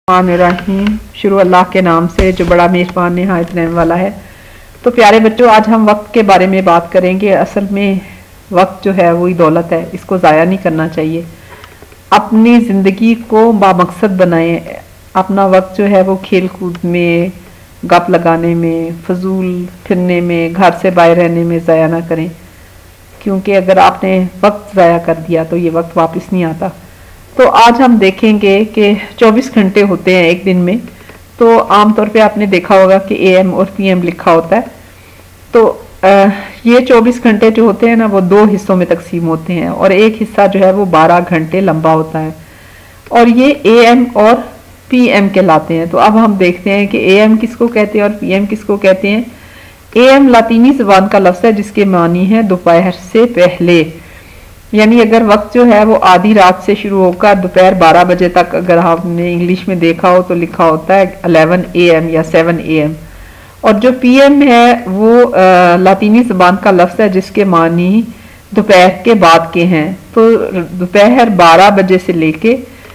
रहीम। शुरू अल्लाह के नाम से जो बड़ा मेज़बान निहायत रहने वाला है। तो प्यारे बच्चों, आज हम वक्त के बारे में बात करेंगे। असल में वक्त जो है वही दौलत है, इसको ज़ाया नहीं करना चाहिए। अपनी ज़िंदगी को बामकसद बनाएं। अपना वक्त जो है वो खेल कूद में, गप लगाने में, फजूल फिरने में, घर से बाहर रहने में ज़ाया ना करें, क्योंकि अगर आपने वक्त ज़ाया कर दिया तो ये वक्त वापस नहीं आता। तो आज हम देखेंगे कि 24 घंटे होते हैं एक दिन में। तो आमतौर पे आपने देखा होगा कि AM और PM लिखा होता है। तो ये 24 घंटे जो होते हैं ना, वो दो हिस्सों में तकसीम होते हैं और एक हिस्सा जो है वो 12 घंटे लंबा होता है और ये AM और PM कहलाते हैं। तो अब हम देखते हैं कि AM किसको कहते हैं और PM किसको कहते हैं। AM लातीनी ज़बान का लफ्ज़ है जिसके मानी है दोपहर से पहले, यानी अगर वक्त जो है वो आधी रात से शुरू होकर दोपहर 12 बजे तक, अगर आपने इंग्लिश में देखा हो तो लिखा होता है 11 AM या 7 AM। और जो PM है वो लातीनी ज़बान का लफ्ज़ है जिसके मानी दोपहर के बाद के हैं। तो दोपहर 12 बजे से लेके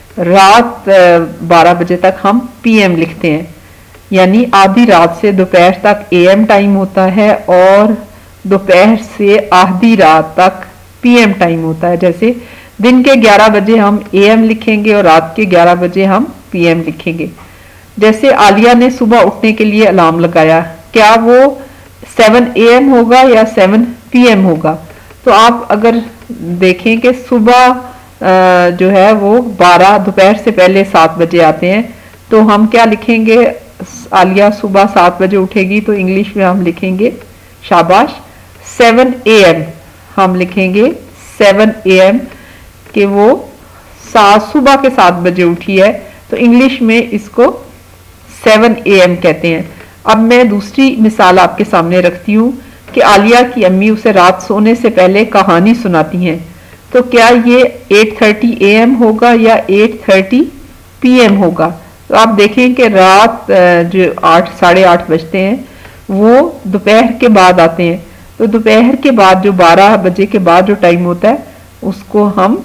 रात 12 बजे तक हम PM लिखते हैं, यानी आधी रात से दोपहर तक AM टाइम होता है और दोपहर से आधी रात तक PM टाइम होता है। जैसे दिन के 11 बजे हम AM लिखेंगे और रात के 11 बजे हम PM लिखेंगे। जैसे आलिया ने सुबह उठने के लिए अलार्म लगाया, क्या वो 7 AM होगा या 7 PM होगा? तो आप अगर देखें कि सुबह जो है वो 12 दोपहर से पहले 7 बजे आते हैं, तो हम क्या लिखेंगे? आलिया सुबह 7 बजे उठेगी तो इंग्लिश में हम लिखेंगे शाबाश 7 AM। हम लिखेंगे 7 AM कि वो सुबह के 7 बजे उठी है, तो इंग्लिश में इसको 7 AM कहते हैं। अब मैं दूसरी मिसाल आपके सामने रखती हूँ कि आलिया की अम्मी उसे रात सोने से पहले कहानी सुनाती हैं, तो क्या ये 8:30 AM होगा या 8:30 PM होगा? तो आप देखें कि रात जो 8 साढ़े 8 बजते हैं वो दोपहर के बाद आते हैं। तो दोपहर के बाद जो 12 बजे के बाद जो टाइम होता है उसको हम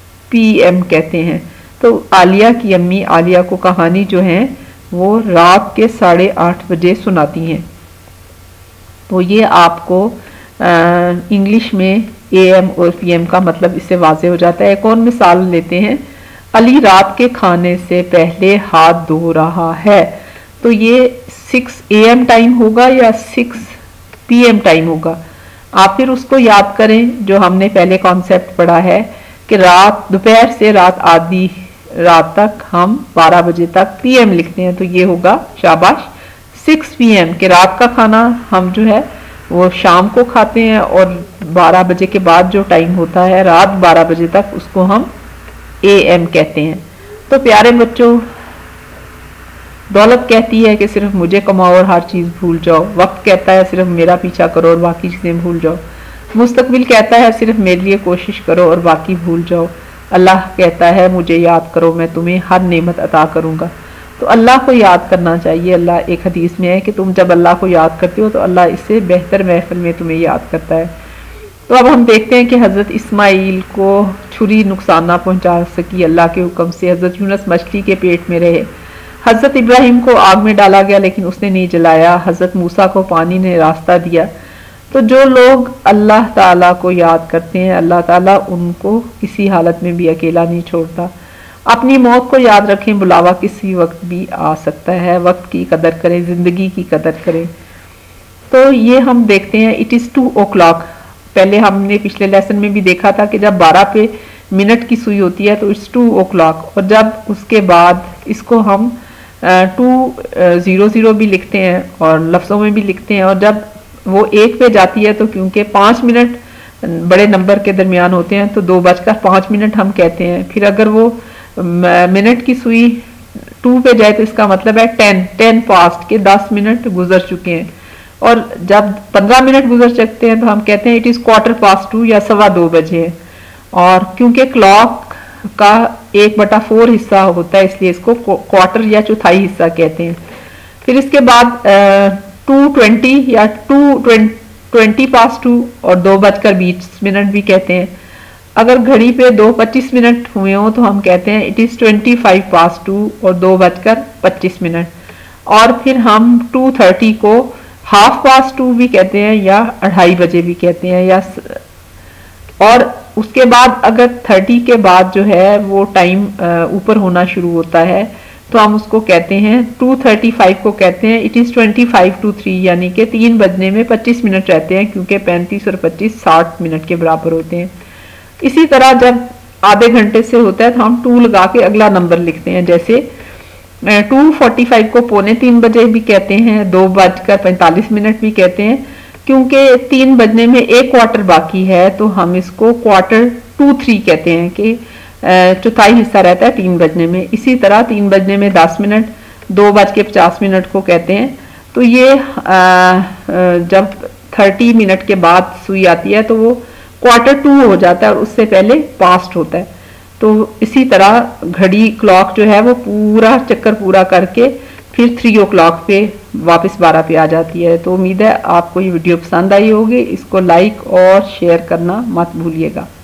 PM कहते हैं। तो आलिया की अम्मी आलिया को कहानी जो है वो रात के 8:30 बजे सुनाती हैं। तो ये आपको इंग्लिश में AM और PM का मतलब इससे वाज़े हो जाता है। एक और मिसाल लेते हैं। अली रात के खाने से पहले हाथ धो रहा है, तो ये 6 AM टाइम होगा या 6 PM टाइम होगा? आप फिर उसको याद करें जो हमने पहले कॉन्सेप्ट पढ़ा है कि रात दोपहर से रात आधी रात तक हम 12 बजे तक PM लिखते हैं, तो ये होगा शाबाश 6 PM कि रात का खाना हम जो है वो शाम को खाते हैं और 12 बजे के बाद जो टाइम होता है रात 12 बजे तक उसको हम AM कहते हैं। तो प्यारे बच्चों, दौलत कहती है कि सिर्फ मुझे कमाओ और हर चीज़ भूल जाओ। वक्त कहता है सिर्फ मेरा पीछा करो और बाकी चीज़ें भूल जाओ। मुस्तकबिल कहता है सिर्फ मेरे लिए कोशिश करो और बाकी भूल जाओ। अल्लाह कहता है मुझे याद करो, मैं तुम्हें हर नेमत अता करूँगा। तो अल्लाह को याद करना चाहिए। अल्लाह एक हदीस में है कि तुम जब अल्लाह को याद करते हो तो अल्लाह इससे बेहतर महफिल में तुम्हें याद करता है। तो अब हम देखते हैं कि हज़रत इस्माइल को छुरी नुकसान ना पहुँचा सकी अल्लाह के हुक्म से। हज़रत यूनुस मछली के पेट में रहे। हज़रत इब्राहिम को आग में डाला गया लेकिन उसने नहीं जलाया। हज़रत मूसा को पानी ने रास्ता दिया। तो जो लोग अल्लाह ताला को याद करते हैं, अल्लाह ताला उनको किसी हालत में भी अकेला नहीं छोड़ता। अपनी मौत को याद रखें, बुलावा किसी वक्त भी आ सकता है। वक्त की कदर करें, ज़िंदगी की कदर करें। तो ये हम देखते हैं इट इज़ 2 o'clock। पहले हमने पिछले लेसन में भी देखा था कि जब 12 पे मिनट की सुई होती है तो इट्स 2 o'clock, और जब उसके बाद इसको हम 2:00 भी लिखते हैं और लफ्ज़ों में भी लिखते हैं, और जब वो 1 पे जाती है तो क्योंकि 5 मिनट बड़े नंबर के दरमियान होते हैं तो 2:05 हम कहते हैं। फिर अगर वो मिनट की सुई 2 पे जाए तो इसका मतलब है 10 पास्ट के 10 मिनट गुजर चुके हैं। और जब 15 मिनट गुजर चुके हैं तो हम कहते हैं इट इज़ 2:15 या 2:15 बजे है। और क्योंकि क्लॉक का 1/4 हिस्सा होता है इसलिए इसको क्वार्टर या चौथाई हिस्सा कहते हैं। फिर इसके बाद 2:20 या 2:20 और 2:20 भी कहते हैं। अगर घड़ी पे 2:25 हुए हो तो हम कहते हैं इट इज 2:25 और 2:25। और फिर हम 2:30 को 2:30 भी कहते हैं या 2:30 बजे भी कहते हैं या और उसके बाद अगर 30 के बाद जो है वो टाइम ऊपर होना शुरू होता है तो हम उसको कहते हैं 2:35 को कहते हैं इट इज 25 to 3, यानी कि 3 बजने में 25 मिनट रहते हैं, क्योंकि 35 और 25 60 मिनट के बराबर होते हैं। इसी तरह जब आधे घंटे से होता है तो हम 2 लगा के अगला नंबर लिखते हैं, जैसे 2:45 को 2:45 बजे भी कहते हैं, 2:45 भी कहते हैं, क्योंकि 3 बजने में 1 क्वार्टर बाकी है तो हम इसको 2:45 कहते हैं कि चौथाई हिस्सा रहता है 3 बजने में। इसी तरह 3 बजने में 10 मिनट, 2:50 को कहते हैं। तो ये जब 30 मिनट के बाद सुई आती है तो वो 1:45 हो जाता है और उससे पहले पास्ट होता है। तो इसी तरह घड़ी क्लॉक जो है वो पूरा चक्कर पूरा करके फिर 3 o'clock पे वापस 12 पे आ जाती है। तो उम्मीद है आपको ये वीडियो पसंद आई होगी। इसको लाइक और शेयर करना मत भूलिएगा।